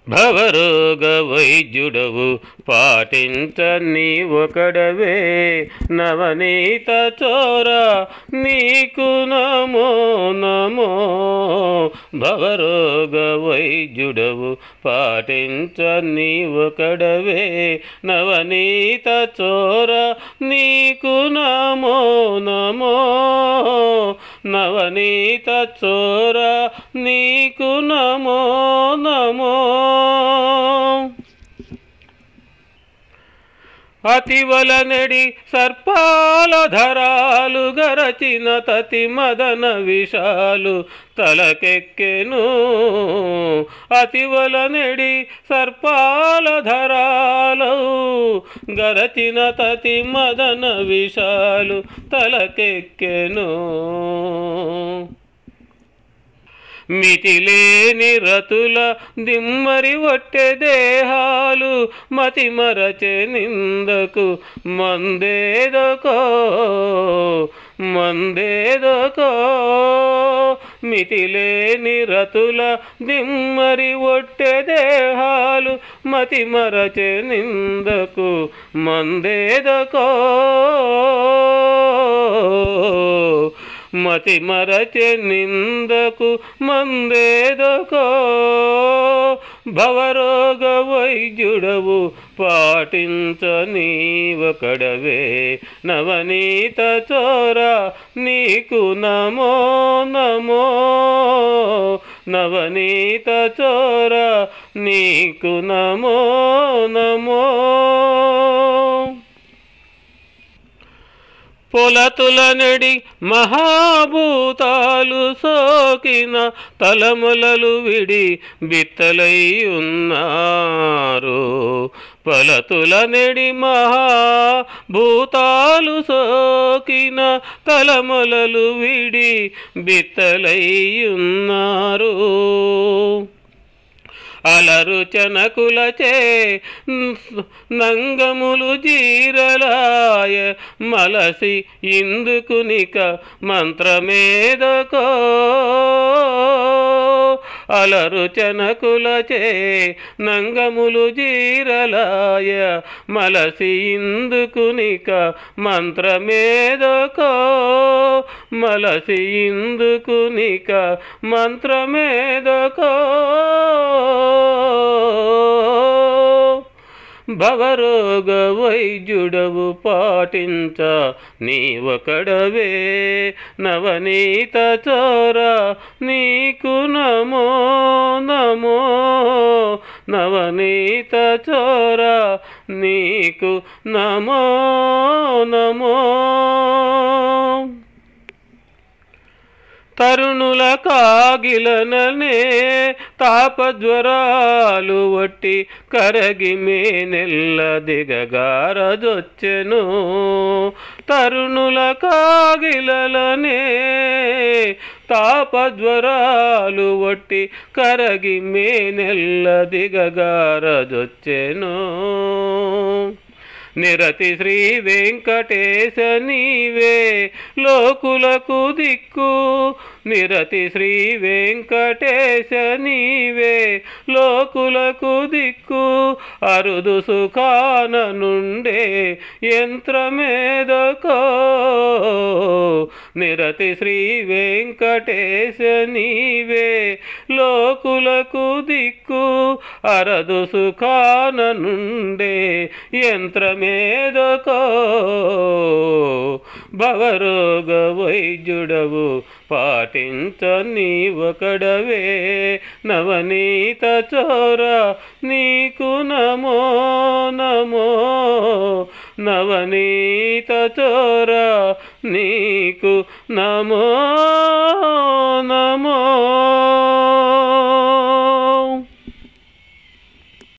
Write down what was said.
భవరోగ వైద్యుడవు పాటించ నీ ఒకడవే నవనీత చోర నీకు నమో నమో. భవరోగ వైద్యుడవు పాటించ నీ ఒకడవే నవనీత చోర నీకు నమో నమో. నవనీత చోర నీకు నమో నమో. అతివలనెడి సర్పాల ధరాలు గరచిన తతి మదన విషాలు తలకెక్కెను. అతివలనెడి సర్పాల ధరాలు గరచిన తతి మదన విషాలు తలకెక్కెను. మితిలేని రతుల దిమ్మరి ఒట్టె దేహాలు మతి మరచె నిందకు మందేదకో మందేదకో. మితిలేని రతుల దిమ్మరి ఒట్టె దేహాలు మతి మరచె నిందకు మందేదకో. మతి మరచె నిందకు మందేదకో. భవరోగ వైద్యుడవు పాటించ నీవొకడవే నవనీత చోర నీకు నమో నమో. నవనీత చోర నీకు నమో నమో. పొలతులనెడి మహాభూతాలు సోకిన తలములలు విడి బిత్తలై ఉన్నారు. పొలతులనెడి మహాభూతాలు సోకిన తలములలు విడి బిత్తలై ఉన్నారు. అలరు చనకులచే నంగములు జీరలాయ మలసి ఇందుకునిక మంత్రమేదకో. అలరు చనకులచే నంగములు జీరలాయ మలసి ఇందుకునిక మంత్రమేదకో. మలసి ఇందుకునిక మంత్రమేదకో. భవరోగ వైద్యుడవు పాటించ నీవొకడవే నవనీత చోర నీకు నమో నమో. నవనీత చోర నీకు నమో నమో. తరుణుల కాగిలననే తాపజ్వరాలు వట్టి కరగి మేనెల్ల దిగగారదొచ్చెను. తరుణుల కాగిలనే తాపజ్వరాలు వట్టి కరగి మేనెల్ల దిగగారదొచ్చెను. నిరతి శ్రీ వెంకటేశ నీవే లోకులకు దిక్కు. నిరతి శ్రీ వెంకటేశ నీవే లోకులకు దిక్కు. అరుదు సుఖాన నుండే యంత్రమేదకో. నిరతి శ్రీ వెంకటేశ నీవే లోకులకు దిక్కు. అరదు సుఖాన నుండే యంత్రమేదకో. భవరోగ వైద్యుడవు పాటించ నీవొకడవే నవనీత చోర నీకు నమో నమో. నవనీత చోర నీకు నమో నమో.